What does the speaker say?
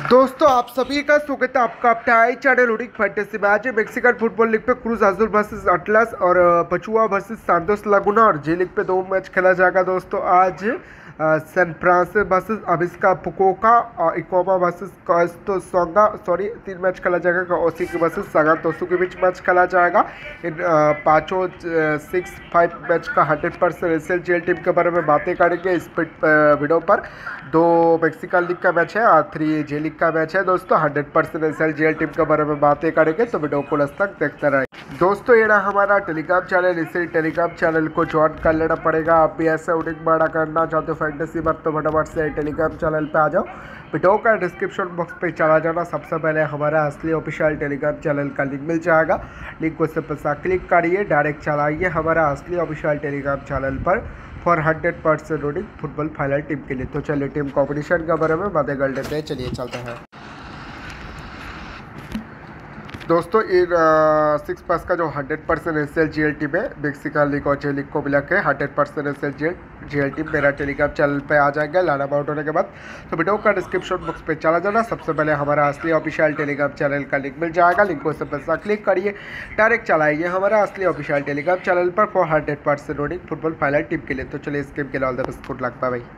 दोस्तों आप सभी का स्वागत है आपका अपने आई चैनल रूडिक फैंटेसी मैच है। मेक्सिकन फुटबॉल लीग पे क्रूज अजुल वर्सेस अटलस और पचुआ वर्सेस सांतोस लागुना और जे लीग पे दो मैच खेला जाएगा दोस्तों आज। सैन फ्रांसिस वर्सेस अबिस्का फुकुओका और इकोमा वर्सेस कोस्टो सोंगा सॉरी 3 मैच खेला जाएगा। ओसी के वर्सेस सागातोसु के बीच मैच खेला जाएगा। इन पाँचों 6-5 मैच का 100% एसएलजीएल टीम के बारे में बातें करेंगे इस वीडियो पर। 2 मेक्सिकन लीग का मैच है और 3 जे लीग का मैच है दोस्तों। 100% एसएलजीएल टीम के बारे में बातें करेंगे तो वीडियो को लास्ट तक देखते रहे दोस्तों। ये रहा हमारा टेलीग्राम चैनल, इसी टेलीग्राम चैनल को ज्वाइन कर लेना पड़ेगा। आप भी ऐसे उडिंग बड़ा करना चाहते हो फैंटेसी पर तो फटाफट से टेलीग्राम चैनल पे आ जाओ। वीडियो का डिस्क्रिप्शन बॉक्स पे चला जाना, सबसे पहले हमारा असली ऑफिशियल टेलीग्राम चैनल का लिंक मिल जाएगा। लिंक को सिर्फ क्लिक करिए, डायरेक्ट चलाइए हमारा असली ऑफिशियल टेलीग्राम चैनल पर फॉर 100% रूडिंग फुटबॉल फाइनल टीम के लिए। तो चलिए टीम कॉम्पिटिशन के बारे में बातें कर लेते हैं, चलिए चलते हैं दोस्तों। इन 6 पास का जो 100% एसएलजीएल टीम है मेक्सिकन लीग और जे लीग को मिला के 100% एसएलजीएल टीम मेरा टेलीग्राम चैनल पे आ जाएगा लाना आउट होने के बाद। तो वीडियो का डिस्क्रिप्शन बॉक्स पे चला जाना, सबसे पहले हमारा असली ऑफिशियल टेलीग्राम चैनल का लिंक मिल जाएगा। लिंक को सिर्फ पैसा क्लिक करिए, डायरेक्ट चलाइए हमारा असली ऑफिशियल टेलीग्राम चैनल पर फॉर 100% रूडिंग फुटबॉल फाइनल टीम के लिए। तो चलिए इस गेम के लिए all the best, good luck, bye bye.